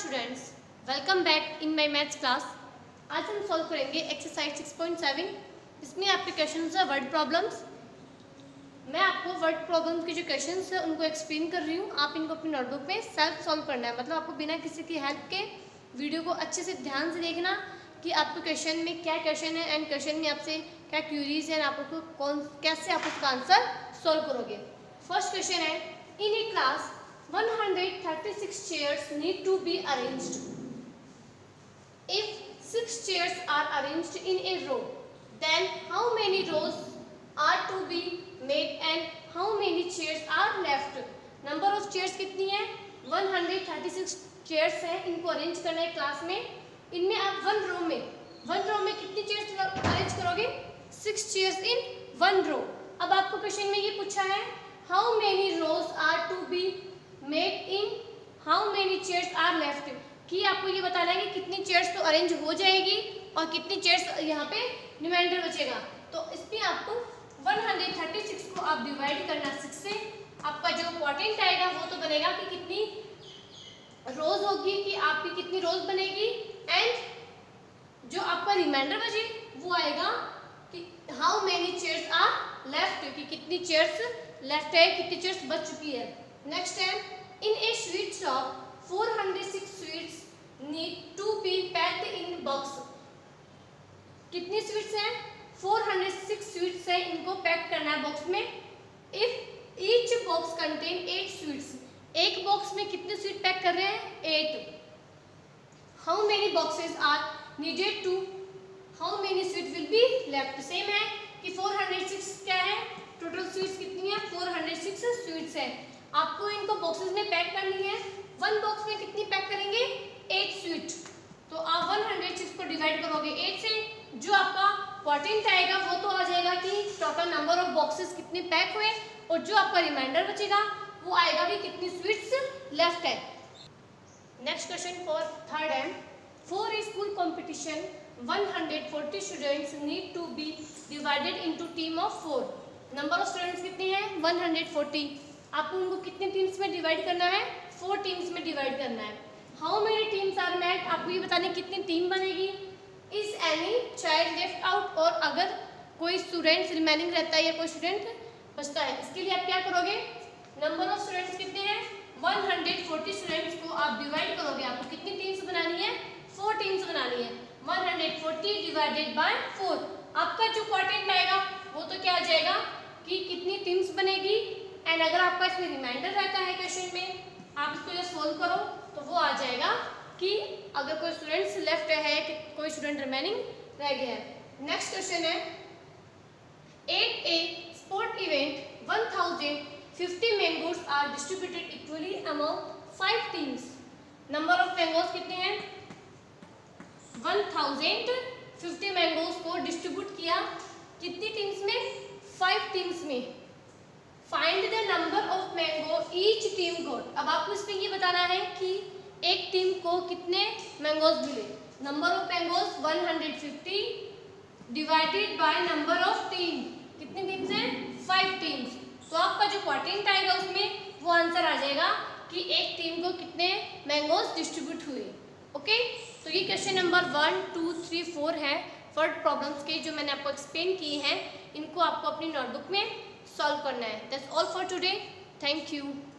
Students, welcome back in my maths class. आज हम solve करेंगे एक्सरसाइज 6.7। इसमें आपके क्वेश्चंस है वर्ड प्रॉब्लम्स। मैं आपको वर्ड प्रॉब्लम्स के जो क्वेश्चंस है उनको एक्सप्लेन कर रही हूँ। आप इनको अपनी नोटबुक में सेल्फ सॉल्व करना है, मतलब आपको बिना किसी की हेल्प के वीडियो को अच्छे से ध्यान से देखना कि आपको क्वेश्चन में क्या क्वेश्चन है एंड क्वेश्चन में आपसे क्या क्यूरीज है, आपको कैसे आप उसका आंसर सॉल्व करोगे। फर्स्ट क्वेश्चन है, in a class 136 chairs need to be arranged. If 6 chairs are arranged in a row, then how many rows are to be made and how many chairs are left? Number of chairs कितनी है? 136 chairs है, इनको arrange करना है class में। इनमें आप one row में कितनी चेयर्स अरेंज करोगे? 6 chairs in one row। अब आपको क्वेश्चन में ये पूछा है how many rows are to be made in how many chairs are left, कि आपको ये बताना है कि कितनी चेयर्स तो अरेंज हो जाएगी और कितनी चेयर्स यहाँ पे रिमाइंडर बचेगा। तो इसमें आपको 136 को आप डिवाइड करना 6 से। आपका जो क्वाड्रेंट आएगा वो तो बनेगा कि कितनी रोज होगी, कि आपकी कितनी रोज बनेगी, एंड जो आपका रिमाइंडर बचे वो आएगा कि how many chairs are left, कि कितनी चेयर्स लेफ्ट है, कितनी चेयर्स बच चुकी है। नेक्स्ट है, in a sweet shop 406 sweets need to be packed in box. कितनी स्वीट्स हैं? 406 स्वीट्स हैं, इनको पैक करना है बॉक्स में। If each box contain 8 sweets, एक बॉक्स में कितने स्वीट पैक कर रहे हैं? 8। How many boxes are needed to how many sweet will be left. Same है कि 406 क्या है, टोटल स्वीट्स कितनी है? 406 स्वीट्स है। आपको इनको बॉक्सेस में पैक करनी है। वन बॉक्स में कितनी पैक करेंगे? 8 स्वीट। तो आप 106 को डिवाइड करोगे 8 से, जो आपका क्वाड्रेंट आएगा वो तो आ जाएगा कि टोटल नंबर ऑफ बॉक्सेस कितने पैक हुए, और जो आपका रिमाइंडर बचेगा वो आएगा कि कितनी स्वीट्स लेफ्ट है। नेक्स्ट क्वेश्चन फॉर थर्ड है, for a school competition 140 students need to be divided into team of 4। Number of students कितने हैं? 140। आपको उनको कितने टीम्स में डिवाइड करना है? 4 टीम्स में डिवाइड करना है। How many teams are made, आपको ये बताने कितनी टीम बनेगी। Is any child left out, और अगर कोई स्टूडेंट रिमेनिंग रहता है या कोई स्टूडेंट बचता है, इसके लिए आप क्या करोगे? नंबर ऑफ स्टूडेंट्स कितने हैं? 140 स्टूडेंट्स को आप डिवाइड करोगे। आपको कितनी टीम्स बनानी है? 4 टीम्स बनानी है। 140 डिवाइडेड बाय 4। आपका जो क्वाड्रेंट आएगा वो तो क्या आ जाएगा कि कितनी टीम्स बनेगी, एंड अगर आपका इसमें रिमाइंडर रहता है क्वेश्चन में, आप इसको जब सोल्व करो तो वो आ जाएगा कि अगर कोई स्टूडेंट्स लेफ्ट है कि कोई स्टूडेंट रिमेनिंग रह गया है। नेक्स्ट क्वेश्चन है, at a sport event 1050 mangoes are distributed equally among 5 teams. Number of mangoes कितने हैं? 1050 मैंगोज को डिस्ट्रीब्यूट किया कितनी टीम्स में? 5 टीम्स में। Find the number of mango each team got. अब आपको इसमें ये बताना है कि एक टीम को कितने मैंगोज मिले। Number of mangoes 150 divided by number of team. कितनी टीम्स हैं? 5 टीम्स। तो आपका जो क्वाड्रेंट आएगा उसमें वो आंसर आ जाएगा कि एक टीम को कितने मैंगोज डिस्ट्रीब्यूट हुए। ओके, तो ये क्वेश्चन नंबर 1, 2, 3, 4 है वर्ड प्रॉब्लम्स के, जो मैंने आपको एक्सप्लेन किए हैं। इनको आपको अपनी नोटबुक में सॉल्व करना है। That's all for today. Thank you.